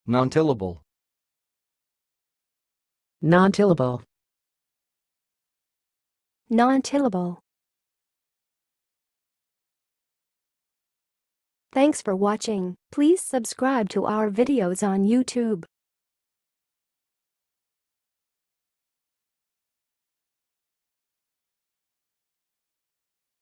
nontillable, nontillable, nontillable. Thanks for watching. Please subscribe to our videos on YouTube.